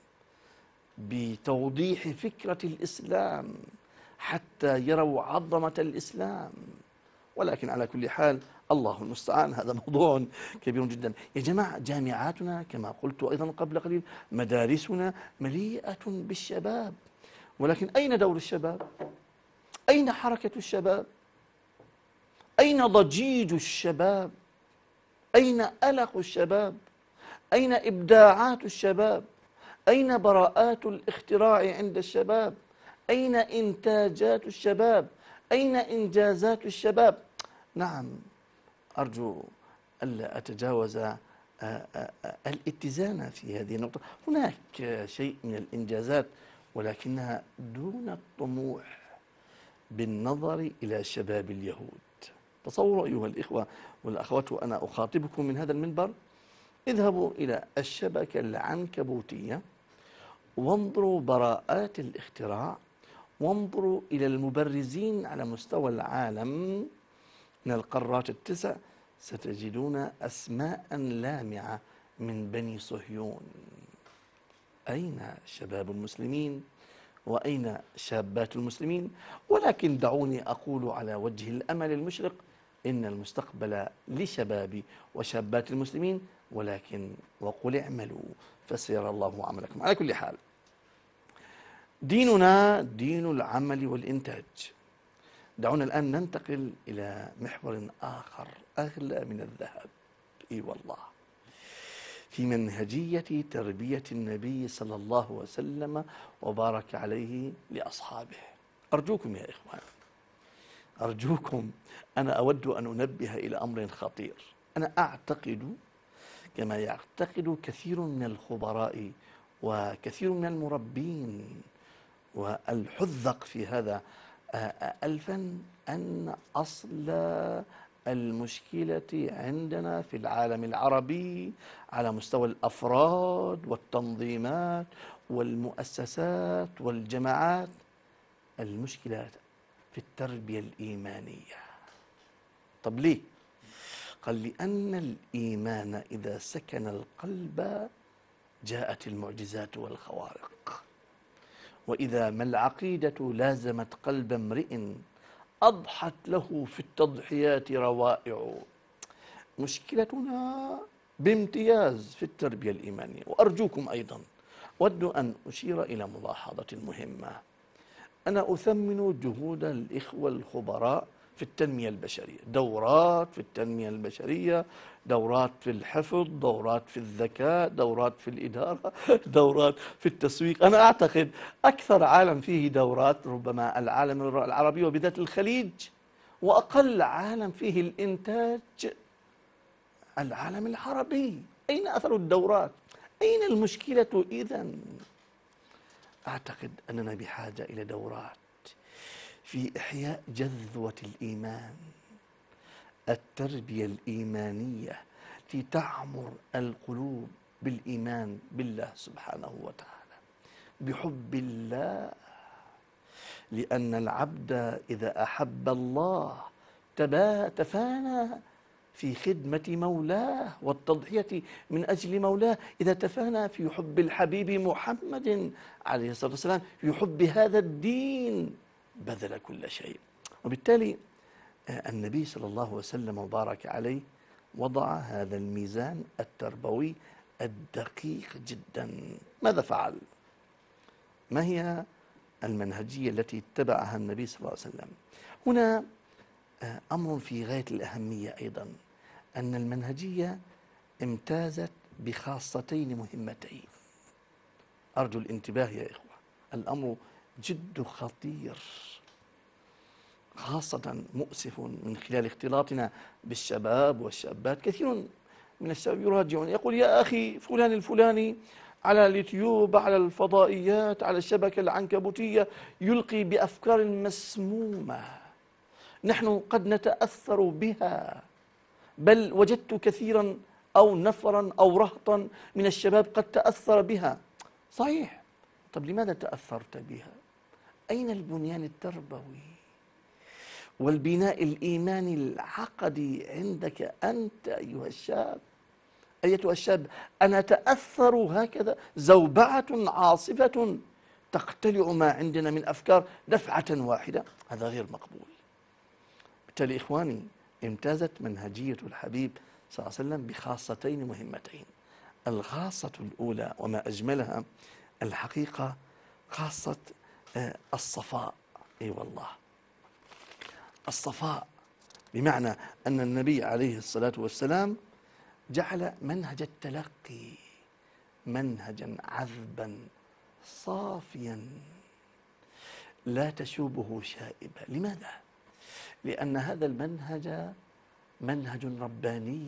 بتوضيح فكرة الإسلام حتى يروا عظمة الإسلام، ولكن على كل حال الله المستعان، هذا موضوع كبير جدا. يا جماعة، جامعاتنا كما قلت أيضا قبل قليل، مدارسنا مليئة بالشباب، ولكن أين دور الشباب؟ أين حركة الشباب؟ أين ضجيج الشباب؟ أين ألق الشباب؟ أين إبداعات الشباب؟ أين براءات الاختراع عند الشباب؟ أين إنتاجات الشباب؟ أين إنجازات الشباب؟ نعم، أرجو ألا أتجاوز الاتزان في هذه النقطة. هناك شيء من الإنجازات ولكنها دون الطموح بالنظر إلى شباب اليهود. تصوروا أيها الإخوة والأخوات، وأنا أخاطبكم من هذا المنبر، اذهبوا إلى الشبكة العنكبوتية وانظروا براءات الاختراع، وانظروا إلى المبرزين على مستوى العالم من القارات التسع، ستجدون أسماء لامعة من بني صهيون. أين شباب المسلمين؟ وأين شابات المسلمين؟ ولكن دعوني أقول على وجه الأمل المشرق إن المستقبل لشباب وشابات المسلمين، ولكن وقل اعملوا فسيرى الله عملكم. على كل حال، ديننا دين العمل والإنتاج. دعونا الآن ننتقل إلى محور آخر أغلى من الذهب، إي والله، في منهجية تربية النبي صلى الله وسلم وبارك عليه لأصحابه. أرجوكم يا إخوان، أرجوكم، أنا أود أن أنبه إلى أمر خطير. أنا أعتقد كما يعتقد كثير من الخبراء وكثير من المربين والحذق في هذا الفن أن أصل المشكلة عندنا في العالم العربي على مستوى الأفراد والتنظيمات والمؤسسات والجماعات، المشكلة في التربية الإيمانية. طب ليه؟ قال لأن الإيمان إذا سكن القلب جاءت المعجزات والخوارق، وإذا ما العقيدة لازمت قلب امرئ أضحت له في التضحيات روائع. مشكلتنا بامتياز في التربية الإيمانية. وأرجوكم أيضا، أود أن أشير إلى ملاحظة مهمة. أنا أثمن جهود الإخوة الخبراء في التنمية البشرية، دورات في التنمية البشرية، دورات في الحفظ، دورات في الذكاء، دورات في الإدارة، دورات في التسويق. أنا أعتقد أكثر عالم فيه دورات ربما العالم العربي وبالذات الخليج، وأقل عالم فيه الإنتاج العالم العربي. أين أثر الدورات؟ أين المشكلة إذن؟ أعتقد أننا بحاجة إلى دورات في إحياء جذوة الإيمان، التربية الإيمانية التي تعمر القلوب بالإيمان بالله سبحانه وتعالى، بحب الله، لأن العبد إذا أحب الله تفانى في خدمة مولاه والتضحية من أجل مولاه. إذا تفانى في حب الحبيب محمد عليه الصلاة والسلام، في حب هذا الدين، بذل كل شيء. وبالتالي النبي صلى الله عليه وسلم وبارك عليه وضع هذا الميزان التربوي الدقيق جدا. ماذا فعل؟ ما هي المنهجية التي اتبعها النبي صلى الله عليه وسلم؟ هنا أمر في غاية الأهمية أيضا، أن المنهجية امتازت بخاصتين مهمتين. أرجو الانتباه يا إخوة، الأمر جد خطير، خاصة مؤسف من خلال اختلاطنا بالشباب والشابات. كثير من الشباب يراجعون يقول يا أخي فلان الفلاني على اليوتيوب، على الفضائيات، على الشبكة العنكبوتية يلقي بأفكار مسمومة، نحن قد نتأثر بها، بل وجدت كثيرا أو نفرا أو رهطا من الشباب قد تأثر بها. صحيح، طب لماذا تأثرت بها؟ أين البنيان التربوي والبناء الإيماني العقدي عندك أنت أيها الشاب؟ أيتها الشاب، أنا أتأثر هكذا زوبعة عاصفة تقتلع ما عندنا من أفكار دفعة واحدة؟ هذا غير مقبول. بالتالي إخواني، امتازت منهجية الحبيب صلى الله عليه وسلم بخاصتين مهمتين. الخاصة الأولى وما أجملها الحقيقة خاصة الصفاء. أي والله، الصفاء، بمعنى أن النبي عليه الصلاة والسلام جعل منهج التلقي منهجا عذبا صافيا لا تشوبه شائبة. لماذا؟ لأن هذا المنهج منهج رباني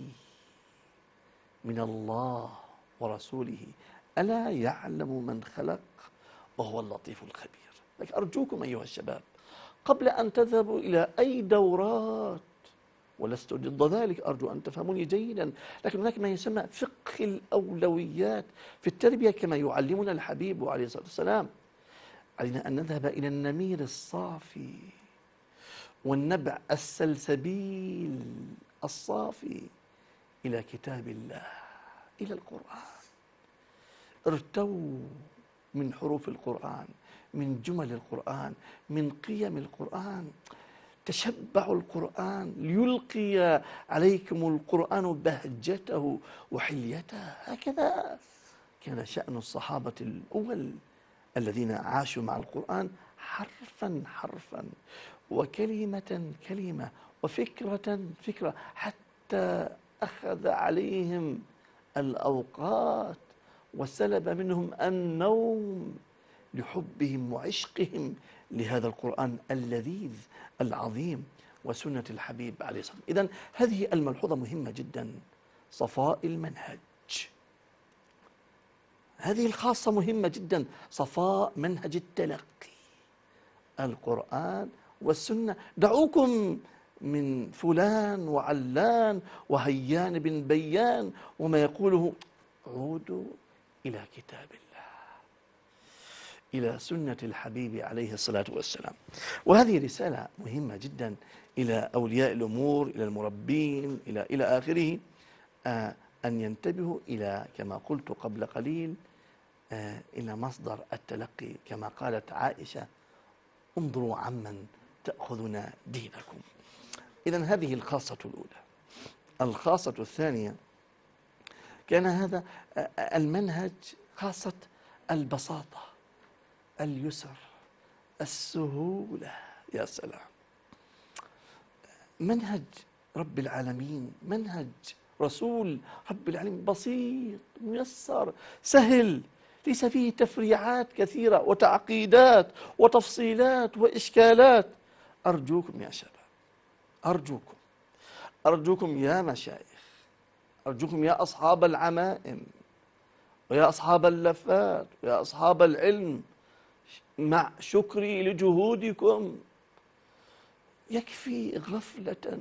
من الله ورسوله، ألا يعلم من خلق وهو اللطيف الخبير. لكن أرجوكم أيها الشباب، قبل أن تذهبوا إلى أي دورات، ولست ضد ذلك، أرجو أن تفهموني جيدا، لكن هناك ما يسمى فقه الأولويات في التربية كما يعلمنا الحبيب عليه الصلاة والسلام. علينا أن نذهب إلى النمير الصافي والنبع السلسبيل الصافي، إلى كتاب الله، إلى القرآن. ارتووا من حروف القرآن، من جمل القرآن، من قيم القرآن، تشبعوا القرآن ليلقي عليكم القرآن بهجته وحليته. هكذا كان شأن الصحابة الأول الذين عاشوا مع القرآن حرفا حرفا وكلمة كلمة وفكرة فكرة، حتى أخذ عليهم الأوقات وسلب منهم النوم لحبهم وعشقهم لهذا القرآن اللذيذ العظيم وسنة الحبيب عليه الصلاة والسلام. إذن هذه الملحوظة مهمة جدا، صفاء المنهج. هذه الخاصة مهمة جدا، صفاء منهج التلقي، القرآن والسنة. دعوكم من فلان وعلان وهيان بن بيان وما يقوله، عودوا إلى كتاب الله، إلى سنة الحبيب عليه الصلاة والسلام. وهذه رسالة مهمة جدا إلى أولياء الأمور، إلى المربين، إلى آخره، أن ينتبهوا إلى، كما قلت قبل قليل، إلى مصدر التلقي، كما قالت عائشة: انظروا عمن تأخذون دينكم. إذن هذه الخاصة الأولى. الخاصة الثانية، كان هذا المنهج خاصة البساطة، اليسر، السهولة. يا سلام، منهج رب العالمين، منهج رسول رب العالمين، بسيط ميسر سهل، ليس فيه تفريعات كثيرة وتعقيدات وتفصيلات وإشكالات. أرجوكم يا شباب، أرجوكم يا مشايخ، أرجوكم يا أصحاب العمائم ويا أصحاب اللفات ويا أصحاب العلم، مع شكري لجهودكم، يكفي غفلة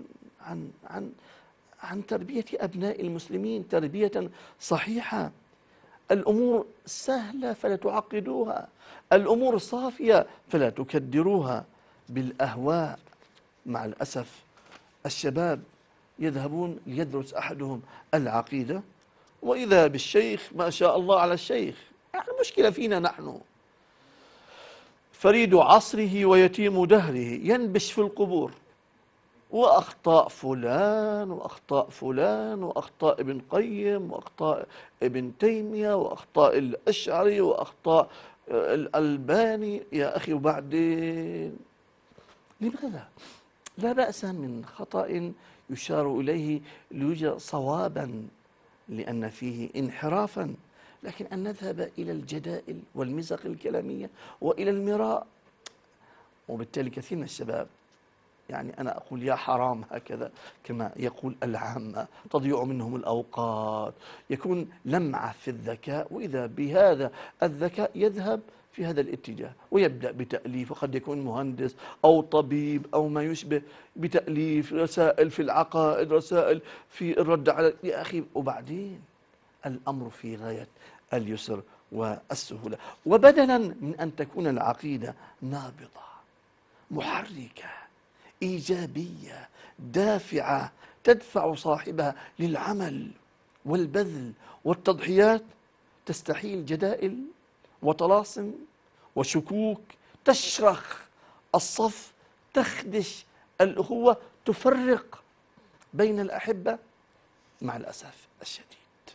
عن تربية أبناء المسلمين تربية صحيحة. الأمور سهلة فلا تعقدوها، الأمور صافية فلا تكدروها بالأهواء. مع الأسف الشباب يذهبون ليدرس أحدهم العقيدة، وإذا بالشيخ ما شاء الله على الشيخ. المشكلة فينا نحن، فريد عصره ويتيم دهره، ينبش في القبور وأخطاء فلان وأخطاء فلان وأخطاء ابن قيم وأخطاء ابن تيمية وأخطاء الأشعري وأخطاء الألباني يا أخي. وبعدين لماذا؟ لا بأس من خطأ يشار إليه ليوجد صوابا لأن فيه انحرافا، لكن أن نذهب إلى الجدائل والمزق الكلامية وإلى المراء. وبالتالي كثير من الشباب، يعني أنا أقول يا حرام هكذا كما يقول العامة، تضيع منهم الأوقات، يكون لمعة في الذكاء، وإذا بهذا الذكاء يذهب في هذا الاتجاه ويبدأ بتأليف، وقد يكون مهندس أو طبيب أو ما يشبه، بتأليف رسائل في العقائد، رسائل في الرد على يا أخي. وبعدين الأمر في غاية اليسر والسهولة. وبدلا من أن تكون العقيدة نابضة محركة إيجابية دافعة تدفع صاحبها للعمل والبذل والتضحيات، تستحيل جدائل وطلاسم وشكوك تشرخ الصف، تخدش الأخوة، تفرق بين الأحبة مع الأسف الشديد.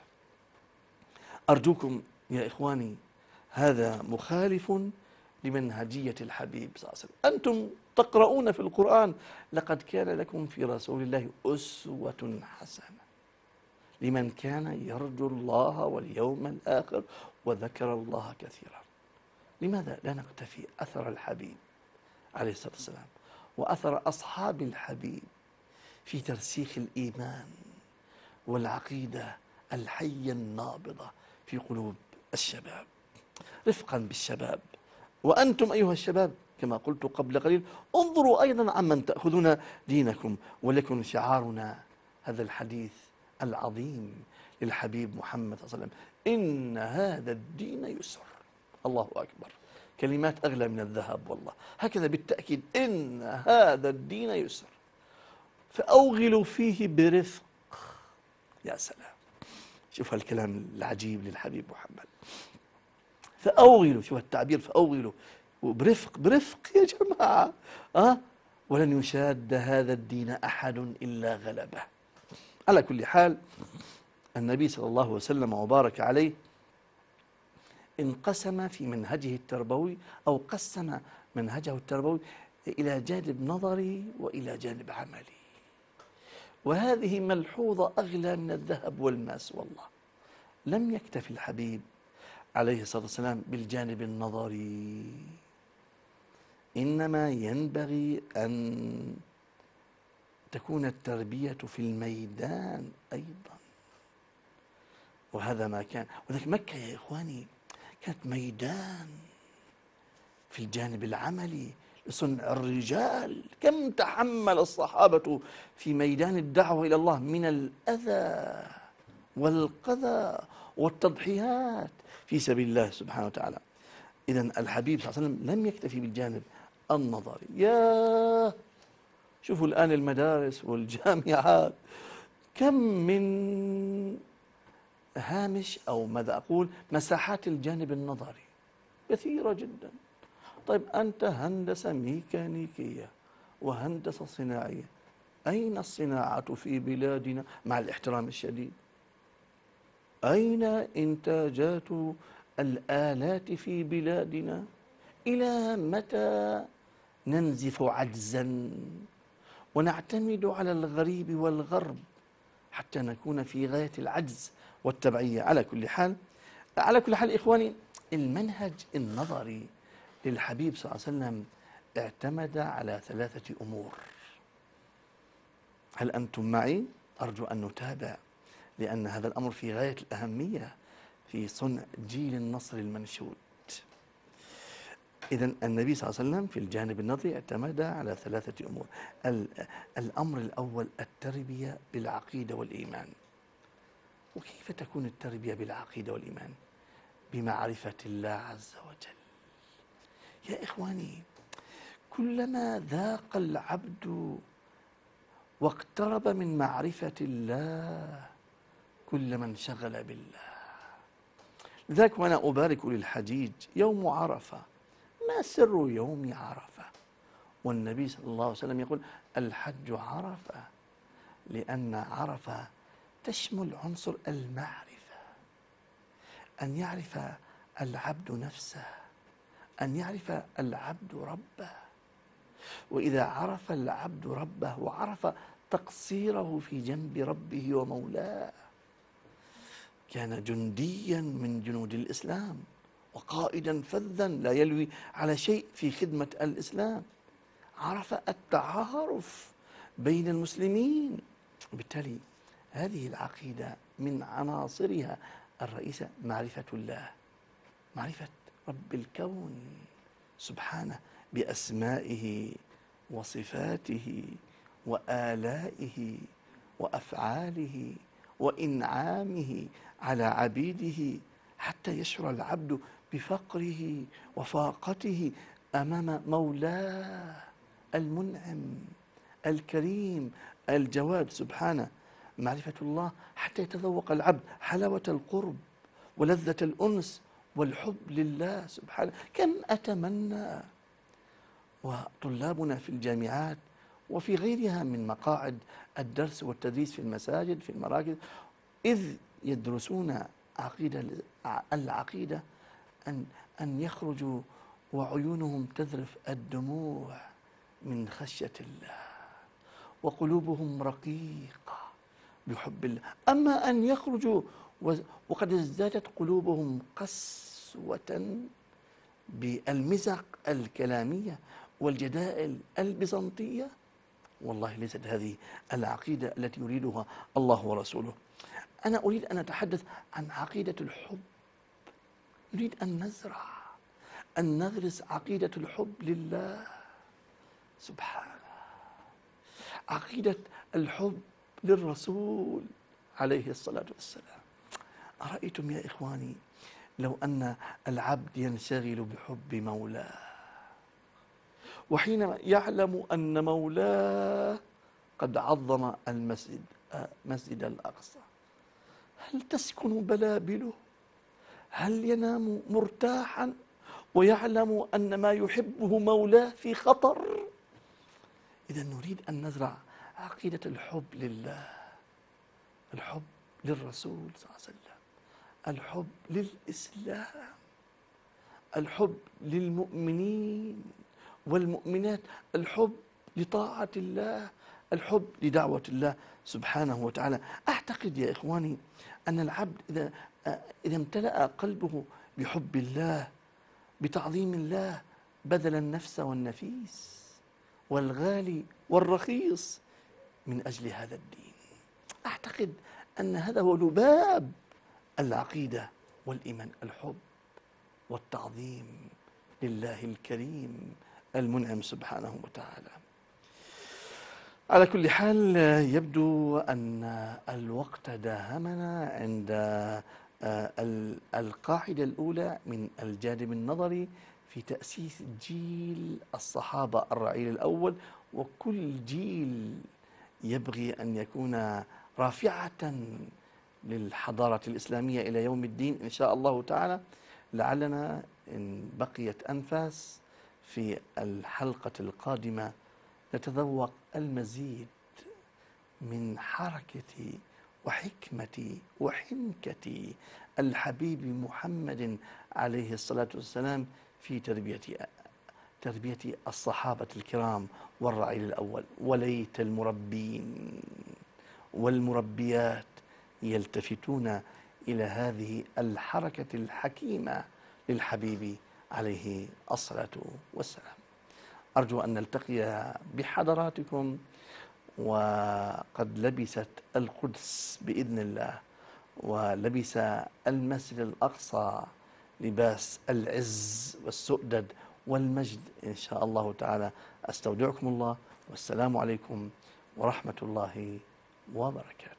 أرجوكم يا إخواني، هذا مخالف لمنهجية الحبيب صلى الله عليه وسلم. أنتم تقرؤون في القرآن: لقد كان لكم في رسول الله أسوة حسنة لمن كان يرجو الله واليوم الآخر وذكر الله كثيرا. لماذا لا نقتفي أثر الحبيب عليه الصلاة والسلام وأثر أصحاب الحبيب في ترسيخ الإيمان والعقيدة الحية النابضة في قلوب الشباب؟ رفقا بالشباب. وأنتم أيها الشباب كما قلت قبل قليل، انظروا أيضا عمن تأخذون دينكم، وليكن شعارنا هذا الحديث العظيم للحبيب محمد صلى الله عليه وسلم: إن هذا الدين يسر. الله أكبر، كلمات أغلى من الذهب والله. هكذا بالتأكيد: إن هذا الدين يسر فأوغلوا فيه برفق. يا سلام، شوف هالكلام العجيب للحبيب محمد. فأوغلوا، شوف التعبير، فأوغلوا وبرفق، برفق يا جماعة. ولن يشاد هذا الدين أحد إلا غلبه. على كل حال، النبي صلى الله وسلم وبارك عليه انقسم في منهجه التربوي، أو قسم منهجه التربوي إلى جانب نظري وإلى جانب عملي، وهذه ملحوظة أغلى من الذهب والماس والله. لم يكتفي الحبيب عليه الصلاة والسلام بالجانب النظري، إنما ينبغي أن تكون التربية في الميدان أيضا، وهذا ما كان. وذلك مكة يا إخواني كانت ميدان في الجانب العملي لصنع الرجال. كم تحمل الصحابة في ميدان الدعوة إلى الله من الأذى والقذى والتضحيات في سبيل الله سبحانه وتعالى. إذن الحبيب صلى الله عليه وسلم لم يكتفي بالجانب النظري. يا شوفوا الآن المدارس والجامعات كم من هامش، أو ماذا أقول، مساحات الجانب النظري كثيرة جدا. طيب أنت هندسة ميكانيكية وهندسة صناعية، أين الصناعة في بلادنا مع الاحترام الشديد؟ أين إنتاجات الآلات في بلادنا؟ إلى متى ننزف عجزا ونعتمد على الغريب والغرب حتى نكون في غاية العجز والتبعية؟ على كل حال إخواني، المنهج النظري للحبيب صلى الله عليه وسلم اعتمد على 3 أمور. هل أنتم معي؟ أرجو أن نتابع، لأن هذا الأمر في غاية الأهمية في صنع جيل النصر المنشود. إذن النبي صلى الله عليه وسلم في الجانب النظري اعتمد على 3 أمور. الأمر الأول التربية بالعقيدة والإيمان. وكيف تكون التربية بالعقيدة والإيمان؟ بمعرفة الله عز وجل. يا إخواني، كلما ذاق العبد واقترب من معرفة الله كلما انشغل بالله. لذلك وأنا أبارك للحجيج يوم عرفة: ما سر يوم عرفة؟ والنبي صلى الله عليه وسلم يقول الحج عرفة، لأن عرفة تشمل عنصر المعرفة، أن يعرف العبد نفسه، أن يعرف العبد ربه. وإذا عرف العبد ربه وعرف تقصيره في جنب ربه ومولاه كان جنديا من جنود الإسلام وقائدا فذا لا يلوي على شيء في خدمة الإسلام. عرف التعارف بين المسلمين. بالتالي هذه العقيدة من عناصرها الرئيسة معرفة الله، معرفة رب الكون سبحانه بأسمائه وصفاته وآلائه وأفعاله وإنعامه على عبيده، حتى يشعر العبد بفقره وفاقته أمام مولاه المنعم الكريم الجواد سبحانه. معرفة الله حتى يتذوق العبد حلاوة القرب ولذة الأنس والحب لله سبحانه. كم أتمنى وطلابنا في الجامعات وفي غيرها من مقاعد الدرس والتدريس في المساجد في المراكز إذ يدرسون العقيدة أن يخرجوا وعيونهم تذرف الدموع من خشية الله وقلوبهم رقيقة بحب الله. أما أن يخرجوا وقد ازدادت قلوبهم قسوة بالمزق الكلامية والجدائل البيزنطية، والله ليست هذه العقيدة التي يريدها الله ورسوله. أنا أريد أن أتحدث عن عقيدة الحب. نريد أن نزرع، أن نغرس عقيدة الحب لله سبحانه، عقيدة الحب للرسول عليه الصلاة والسلام. أرأيتم يا إخواني لو أن العبد ينشغل بحب مولاه وحينما يعلم أن مولاه قد عظم مسجد الأقصى، هل تسكن بلابله؟ هل ينام مرتاحا ويعلم أن ما يحبه مولاه في خطر؟ إذا نريد أن نزرع عقيدة الحب لله، الحب للرسول صلى الله عليه وسلم، الحب للإسلام، الحب للمؤمنين والمؤمنات، الحب لطاعة الله، الحب لدعوة الله سبحانه وتعالى. أعتقد يا إخواني أن العبد إذا امتلأ قلبه بحب الله بتعظيم الله بذل النفس والنفيس والغالي والرخيص من أجل هذا الدين. أعتقد أن هذا هو لباب العقيدة والإيمان، الحب والتعظيم لله الكريم المنعم سبحانه وتعالى. على كل حال يبدو أن الوقت داهمنا عند القاعدة الأولى من الجانب النظري في تأسيس جيل الصحابة الرعيل الأول، وكل جيل يبغي أن يكون رافعة للحضارة الإسلامية إلى يوم الدين إن شاء الله تعالى. لعلنا إن بقيت أنفاس في الحلقة القادمة نتذوق المزيد من حركة وحكمة وحنكة الحبيب محمد عليه الصلاة والسلام في تربية الصحابة الكرام والرعيل الأول. وليت المربين والمربيات يلتفتون إلى هذه الحركة الحكيمة للحبيب عليه الصلاة والسلام. أرجو أن نلتقي بحضراتكم وقد لبست القدس بإذن الله ولبس المسجد الأقصى لباس العز والسؤدد والمجد إن شاء الله تعالى. أستودعكم الله والسلام عليكم ورحمة الله وبركاته.